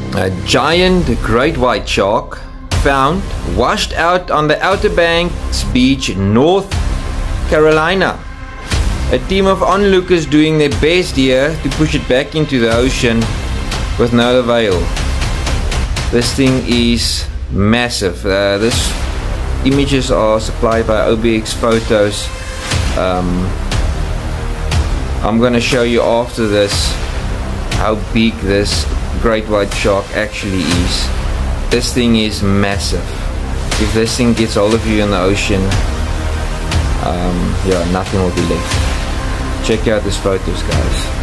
A giant great white shark found washed out on the Outer Banks beach, North Carolina. A team of onlookers doing their best here to push it back into the ocean with no avail. This thing is massive. This images are supplied by OBX Photos. I'm gonna show you after this how big this great white shark actually is. This thing is massive. If this thing gets hold of you in the ocean, yeah, nothing will be left. Check out these photos, guys.